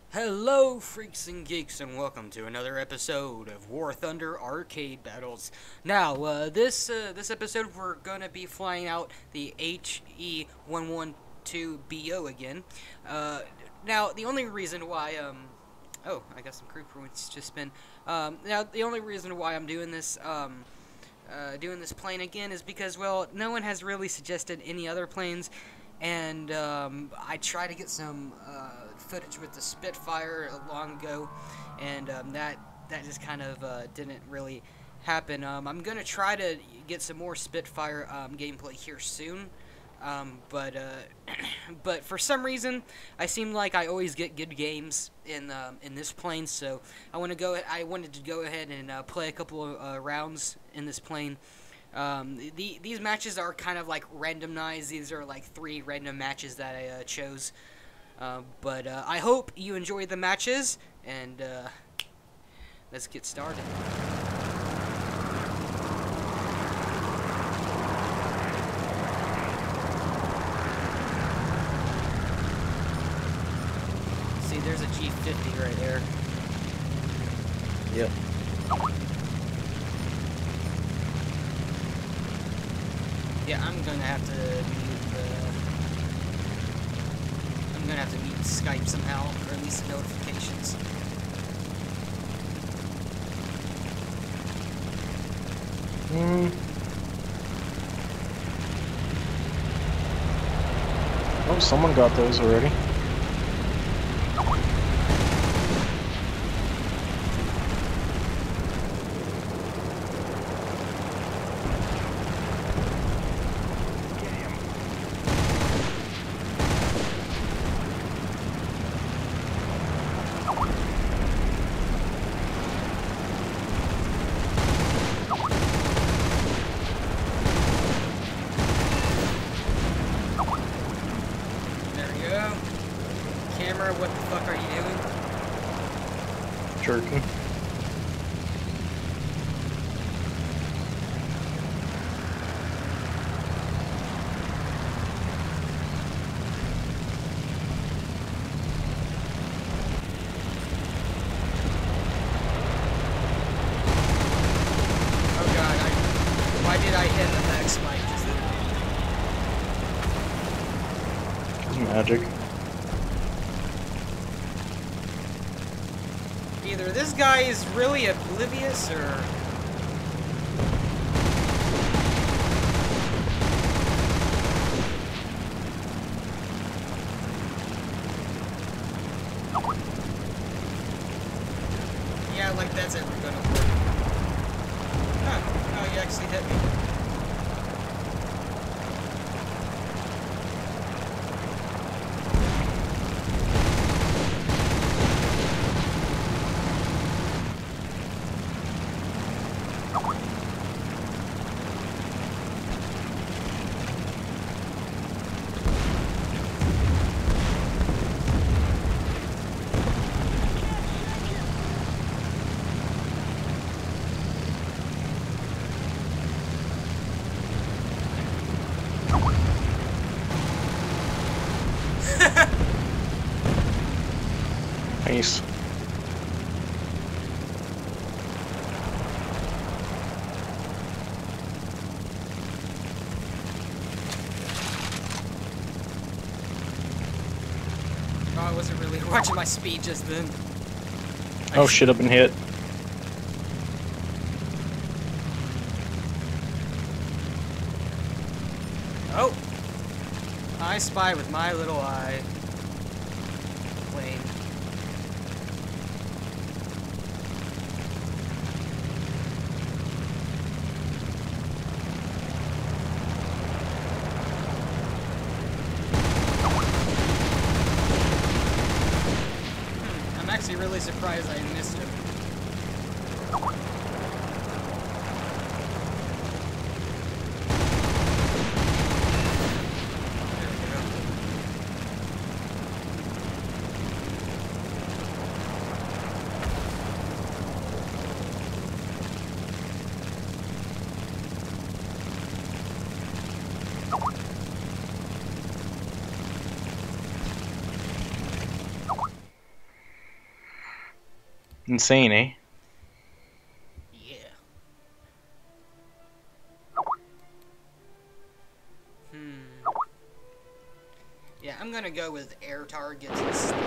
Hello, freaks and geeks, and welcome to another episode of War Thunder Arcade Battles. Now, this episode we're gonna be flying out the HE112BO again. Now, the only reason why oh, I got some crew points just been. Now, the only reason why I'm doing this plane again is because, well, no one has really suggested any other planes, and I tried to get some footage with the Spitfire long ago, and that just kind of didn't really happen. I'm gonna try to get some more Spitfire gameplay here soon, but but for some reason I seem like I always get good games in this plane, so I wanted to go ahead and play a couple of rounds in this plane. These matches are kind of like randomized. These are like 3 random matches that I chose. But I hope you enjoy the matches, and let's get started. See, there's a G50 right there. Yep. Yeah, I'm gonna have to mute Skype somehow, or at least the notifications. Oh, someone got those already. Camera, what the fuck are you doing? Jerking. Oh god, why did I hit the back spike just then? Magic. Either this guy is really oblivious, or... yeah, like that's ever gonna work. Huh, no, you actually hit me. Nice. Oh, I wasn't really watching my speed just then. Oh shit, I've been hit. Oh! I spy with my little eye. Plane. I'm actually really surprised I missed him. Insane, eh? Yeah. Yeah, I'm gonna go with air targets and stuff.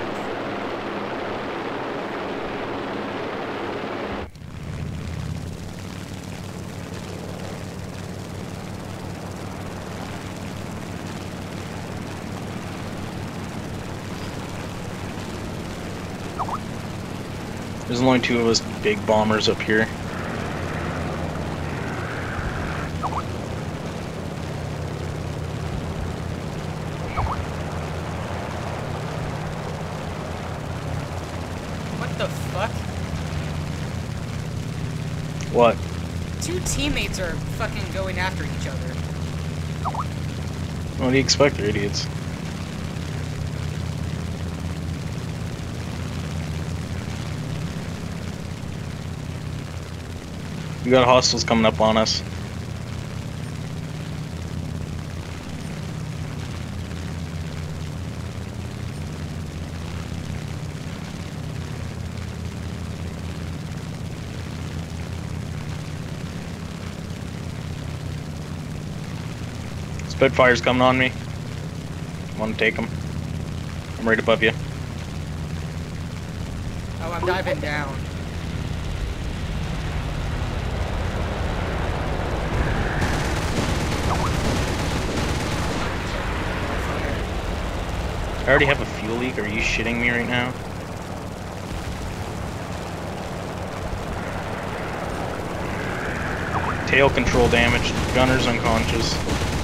There's only 2 of us big bombers up here. What the fuck? What? 2 teammates are fucking going after each other. What do you expect, they're idiots? We got hostiles coming up on us. Spitfire's coming on me. Want to take him? I'm right above you. Oh, I'm diving down. I already have a fuel leak. Are you shitting me right now? Tail control damage. Gunner's unconscious.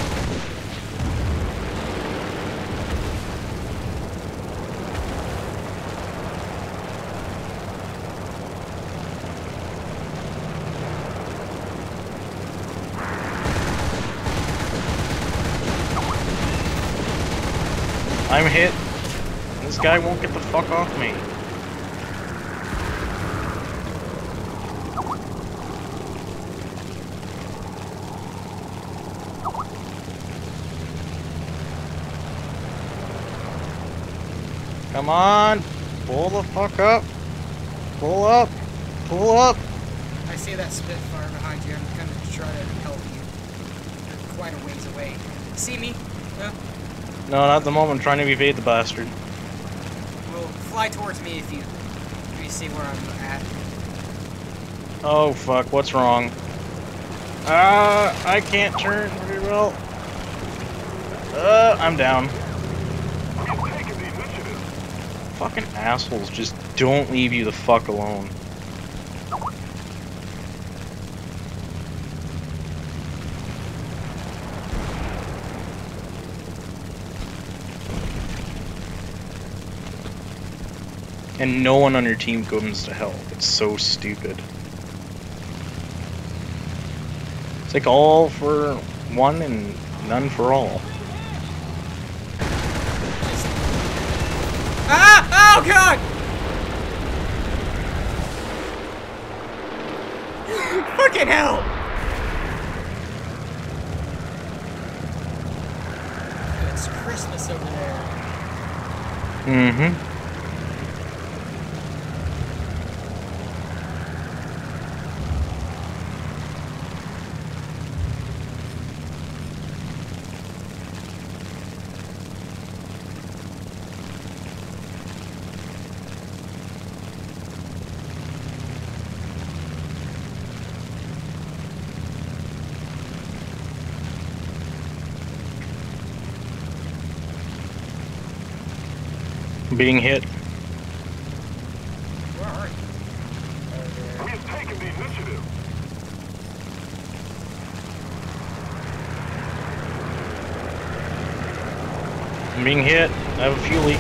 I'm hit. This guy won't get the fuck off me. Come on! Pull the fuck up! Pull up! Pull up! I see that Spitfire behind you. I'm gonna try to help you. You're quite a ways away. See me? No? No, not at the moment. I'm trying to evade the bastard. Well, fly towards me if you see where I'm at. Oh fuck, what's wrong? I can't turn very well. I'm down. Fucking assholes just don't leave you the fuck alone. And no one on your team comes to help. It's so stupid. It's like all for one and none for all. Ah! Oh god! Fucking hell! It's Christmas over there. Mm-hmm. Being hit. Where are you? We have taken the initiative. I'm being hit. I have a fuel leak.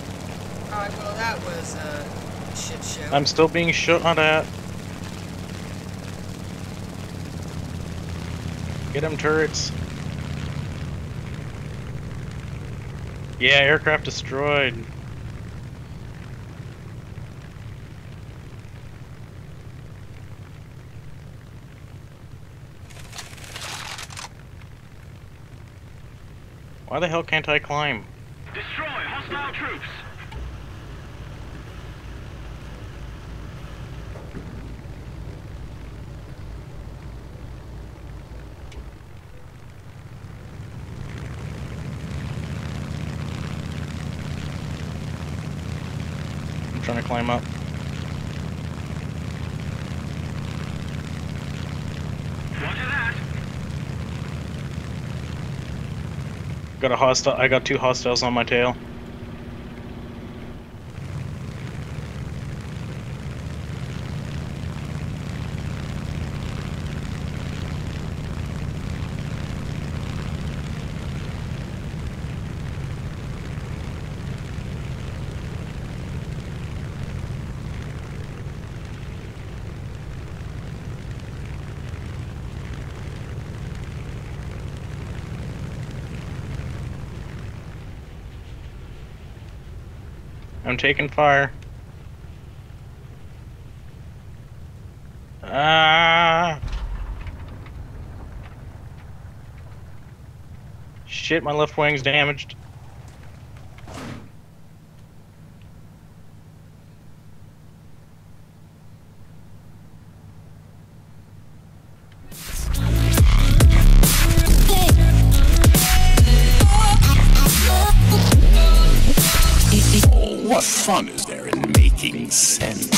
Alright, well that was a shit show. I'm still being shot at. Get them turrets. Yeah, aircraft destroyed. Why the hell can't I climb? Destroy hostile troops. I'm trying to climb up. Roger that. Got a hostile. I got 2 hostiles on my tail. I'm taking fire. Ah! Shit, my left wing's damaged. What fun is there in making sense?